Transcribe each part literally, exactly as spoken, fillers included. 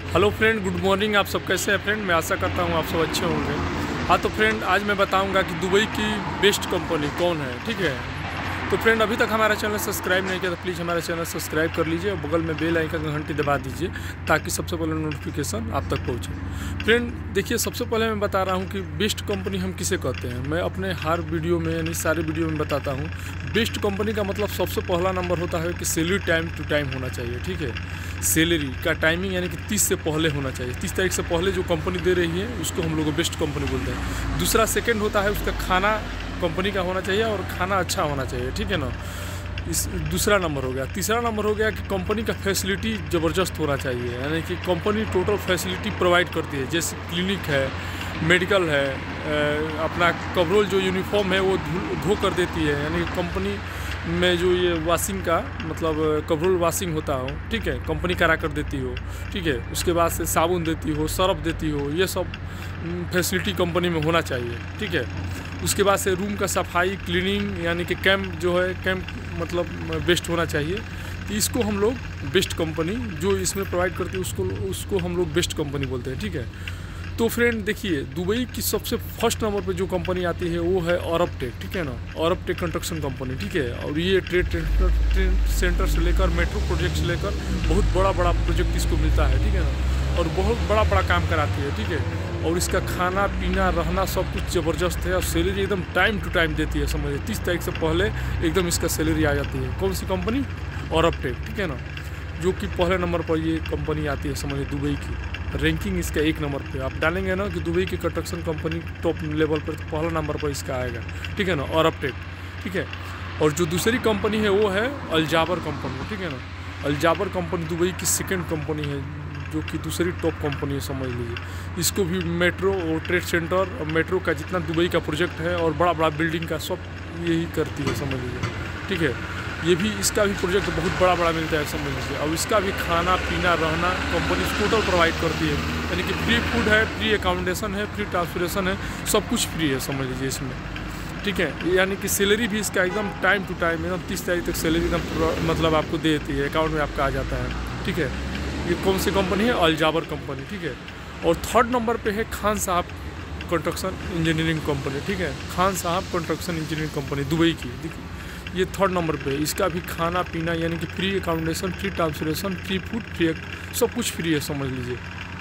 Hello friend, good morning. आप सब कैसे हैं फ्रेंड? मैं आशा करता हूँ आप सब अच्छे होंगे। हाँ तो फ्रेंड, आज मैं बताऊँगा कि दुबई की बेस्ट कंपनी कौन है। ठीक है, तो फ्रेंड अभी तक हमारा चैनल सब्सक्राइब नहीं किया तो प्लीज़ हमारा चैनल सब्सक्राइब कर लीजिए और बगल में बेल आइकन का घंटी दबा दीजिए ताकि सबसे पहले नोटिफिकेशन आप तक पहुँचे। फ्रेंड देखिए, सबसे पहले मैं बता रहा हूँ कि बेस्ट कंपनी हम किसे कहते हैं। मैं अपने हर वीडियो में यानी सारे वीडियो में बताता हूँ, बेस्ट कंपनी का मतलब सबसे पहला नंबर होता है कि सैलरी टाइम टू टाइम होना चाहिए। ठीक है, सैलरी का टाइमिंग यानी कि तीस से पहले होना चाहिए। तीस तारीख से पहले जो कंपनी दे रही है उसको हम लोग बेस्ट कंपनी बोलते हैं। दूसरा सेकेंड होता है उसका खाना कंपनी का होना चाहिए और खाना अच्छा होना चाहिए। ठीक है ना, इस दूसरा नंबर हो गया। तीसरा नंबर हो गया कि कंपनी का फैसिलिटी ज़बरदस्त होना चाहिए, यानी कि कंपनी टोटल फैसिलिटी प्रोवाइड करती है, जैसे क्लिनिक है, मेडिकल है, अपना कवरोल जो यूनिफॉर्म है वो धो कर देती है, यानी कंपनी में जो ये वॉशिंग का मतलब कवरोल वॉशिंग होता हो, ठीक है, कंपनी करा कर देती हो। ठीक है, उसके बाद से साबुन देती हो, सर्फ देती हो, ये सब फैसिलिटी कंपनी में होना चाहिए। ठीक है, उसके बाद से रूम का सफाई क्लीनिंग यानी कि कैंप जो है कैंप मतलब बेस्ट होना चाहिए। तो इसको हम लोग बेस्ट कंपनी जो इसमें प्रोवाइड करती है उसको उसको हम लोग बेस्ट कंपनी बोलते हैं। ठीक है, तो फ्रेंड देखिए, दुबई की सबसे फर्स्ट नंबर पे जो कंपनी आती है वो है अरबटेक। ठीक है ना, अरबटेक कंस्ट्रक्शन कंपनी। ठीक है, और ये ट्रेड ट्रेड सेंटर से लेकर मेट्रो प्रोजेक्ट से लेकर बहुत बड़ा बड़ा प्रोजेक्ट इसको मिलता है। ठीक है ना, और बहुत बड़ा बड़ा काम कराती है। ठीक है, और इसका खाना पीना रहना सब कुछ ज़बरदस्त है और सैलरी एकदम टाइम टू टाइम देती है। समझिए तीस तारीख से पहले एकदम इसका सैलरी आ जाती है। कौन सी कंपनी? अरबटेक। ठीक है ना, जो कि पहले नंबर पर ये कंपनी आती है। समझिए दुबई की रैंकिंग इसका एक नंबर पे आप डालेंगे ना कि दुबई की कंस्ट्रक्शन कंपनी टॉप लेवल पर, तो पहला नंबर पर इसका आएगा। ठीक है ना, अरबटेक। ठीक है, और जो दूसरी कंपनी है वो है अलजाबर कंपनी। ठीक है ना, अलजाबर कंपनी दुबई की सेकेंड कंपनी है जो कि दूसरी टॉप कंपनी है, समझ लीजिए। इसको भी मेट्रो और ट्रेड सेंटर और मेट्रो का जितना दुबई का प्रोजेक्ट है और बड़ा बड़ा बिल्डिंग का सब यही करती है, समझ लीजिए। ठीक है, ये भी इसका भी प्रोजेक्ट बहुत बड़ा बड़ा मिलता है, समझ लीजिए। और इसका भी खाना पीना रहना कंपनी टोटल प्रोवाइड करती है, यानी कि फ्री फूड है, फ्री अकोमोडेशन है, फ्री ट्रांसपोर्टेशन है, सब कुछ फ्री है, समझ लीजिए इसमें। ठीक है, यानी कि सैलरी भी इसका एकदम टाइम टू टाइम एकदम तीस तारीख तक सैलरी एकदम मतलब आपको दे देती है, अकाउंट में आपका आ जाता है। ठीक है, ये कौन सी कंपनी है? Al Jabar company. ठीक है, और थर्ड नंबर पे है खान साहब कंस्ट्रक्शन इंजीनियरिंग कंपनी। ठीक है, खान साहब कंस्ट्रक्शन इंजीनियरिंग कंपनी दुबई की। देखिए ये थर्ड नंबर पे, इसका भी खाना पीना यानी कि free accommodation, free transportation, free food, free सब कुछ फ्री है, समझ लीजिए।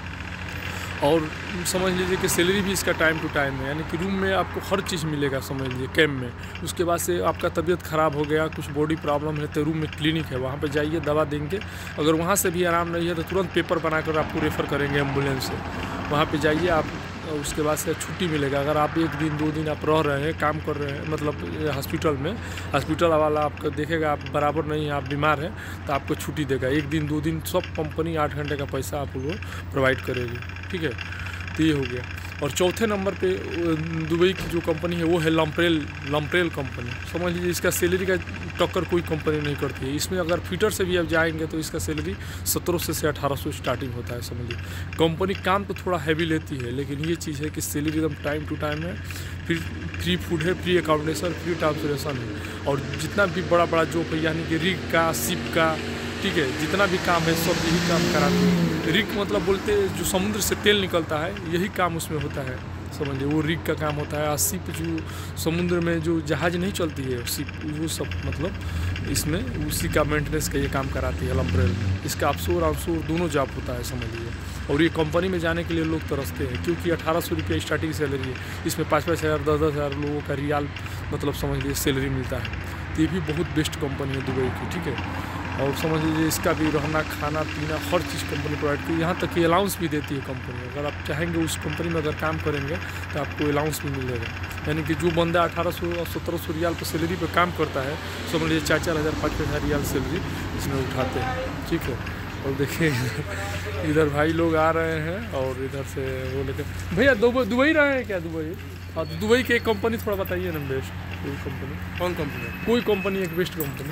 और समझ लीजिए कि सैलरी भी इसका टाइम टू टाइम है, यानी कि रूम में आपको हर चीज़ मिलेगा, समझ लीजिए, कैम्प में। उसके बाद से आपका तबीयत ख़राब हो गया, कुछ बॉडी प्रॉब्लम है तो रूम में क्लिनिक है, वहाँ पे जाइए, दवा देंगे। अगर वहाँ से भी आराम नहीं है तो तुरंत पेपर बनाकर आपको रेफ़र करेंगे एम्बुलेंस से, वहाँ पे जाइए आप। उसके बाद से छुट्टी मिलेगा। अगर आप एक दिन दो दिन आप रह रहे हैं, काम कर रहे हैं, मतलब हॉस्पिटल में, हॉस्पिटल वाला आपको देखेगा आप बराबर नहीं है, आप बीमार हैं, तो आपको छुट्टी देगा एक दिन दो दिन, सब कंपनी आठ घंटे का पैसा आपको प्रोवाइड करेगी। ठीक है, तो ये हो गया। और चौथे नंबर पे दुबई की जो कंपनी है वो है लम्प्रेल लम्प्रेल कंपनी। समझ लीजिए इसका सैलरी का टक्कर कोई कंपनी नहीं करती है। इसमें अगर फिटर से भी आप जाएंगे तो इसका सैलरी सत्रह सौ से अठारह सौ स्टार्टिंग होता है। समझिए कंपनी काम तो थोड़ा हैवी लेती है, लेकिन ये चीज़ है कि सैलरी एकदम टाइम टू टाइम है, फिर फ्री फूड है, फ्री अकोमोडेशन, फ्री ट्रांसपोर्टेशन है। और जितना भी बड़ा बड़ा जॉब है यानी कि रिग का, शिप का, ठीक है, जितना भी काम है सब यही काम कराते हैं। रिग मतलब बोलते हैं जो समुद्र से तेल निकलता है, यही काम उसमें होता है, समझिए, वो रिग का काम होता है। और शिप जो समुद्र में जो जहाज़ नहीं चलती है शिप, वो सब मतलब इसमें उसी का मेंटेनेंस का ये काम कराती है लम्प्रेल। इसका ऑफशोर ऑनशोर दोनों जॉब होता है, समझ लीजिए। और ये कंपनी में जाने के लिए लोग तरसते हैं क्योंकि अठारह सौ रुपये स्टार्टिंग सैलरी है, इसमें पाँच पाँच हज़ार दस दस हज़ार लोगों का रियाल मतलब समझ लीजिए सैलरी मिलता है। तो ये भी बहुत बेस्ट कंपनी है दुबई की। ठीक है, और समझ लीजिए इसका भी रहना खाना पीना हर चीज़ कंपनी प्रोवाइड की, यहाँ तक कि अलाउंस भी देती है कंपनी। अगर आप चाहेंगे उस कंपनी में अगर काम करेंगे तो आपको अलाउंस भी मिलेगा, यानी कि जो बंदा अठारह सौ और सत्रह सौ रियाल पर सैलरी पे काम करता है, समझ लीजिए चार चार हज़ार पाँच पाँच हज़ार रियाल सैलरी इसमें उठाते हैं। ठीक है, और देखिए इधर भाई लोग आ रहे हैं और इधर से वो लेकर भैया दुबई रहे हैं क्या? दुबई, हाँ, दुबई की एक कंपनी थोड़ा बताइए ना बेस्ट, कोई कंपनी। कौन कंपनी? कोई कंपनी एक बेस्ट कंपनी।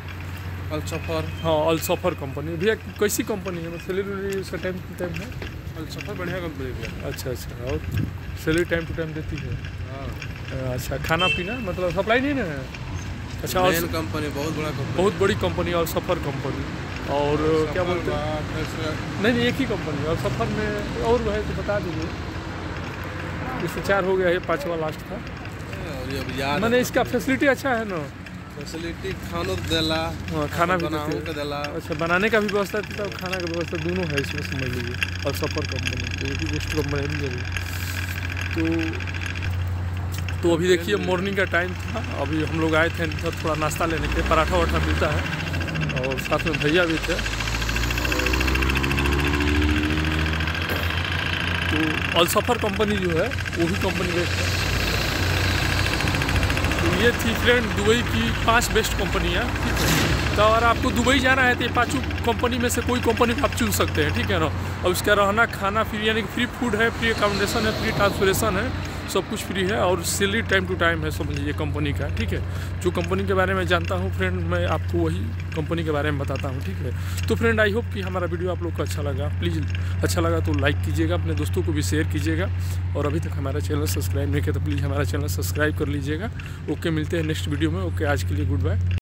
अलसफर। हाँ, अलसफर कंपनी। भैया कैसी कंपनी है? सैलरी उसका टाइम टू टाइम है? अलसफर बढ़िया कंपनी है। अच्छा अच्छा, और सैलरी टाइम टू टाइम देती है? हाँ। अच्छा, खाना पीना मतलब सप्लाई नहीं ना है? अच्छा, मेन कंपनी बहुत बड़ा कंपनी, बहुत बड़ी कंपनी अलसफर कंपनी। और क्या बोलते हैं, हैं? नहीं नहीं एक ही कंपनी है। और सफ़र में और है तो बता दीजिए। इससे चार हो गया, ये पाँचवा लास्ट था। और ये अब याद मैंने इसका फैसिलिटी अच्छा है ना, फैसिलिटी खानो देला, हाँ, खाना भी बनाओ देते के हैं। देला। अच्छा, बनाने का भी व्यवस्था है, तो खाना का व्यवस्था दोनों है इसमें, समझ लीजिए। और सफ़र कंपनी तो ये भी बेस्ट कंपनी है भी। तो तो अभी देखिए मॉर्निंग का टाइम था, अभी हम लोग आए थे तो थोड़ा नाश्ता लेने के, पराठा वराठा मिलता है और साथ में भैया भी थे। तो अलसफर कंपनी जो है वो भी कंपनी बेस्ट है। तो ये थी फ्रेंड दुबई की पांच बेस्ट कंपनियाँ, ठीक है। तो अगर आपको दुबई जाना है तो ये पाँचों कंपनी में से कोई कंपनी आप चुन सकते हैं, ठीक है ना। और उसका रहना खाना फ्री, यानी कि फ्री फूड है, फ्री अकोमोडेशन है, फ्री ट्रांसपोर्टेशन है, सब कुछ फ्री है। और सैलरी टाइम टू टाइम है, समझ लीजिए कंपनी का, ठीक है। जो कंपनी के बारे में जानता हूँ फ्रेंड, मैं आपको वही कंपनी के बारे में बताता हूँ, ठीक है। तो फ्रेंड आई होप कि हमारा वीडियो आप लोग को अच्छा लगा। प्लीज़ अच्छा लगा तो लाइक कीजिएगा, अपने दोस्तों को भी शेयर कीजिएगा। और अभी तक हमारा चैनल सब्सक्राइब नहीं किया तो प्लीज़ हमारा चैनल सब्सक्राइब कर लीजिएगा। ओके, मिलते हैं नेक्स्ट वीडियो में। ओके, आज के लिए गुड बाय।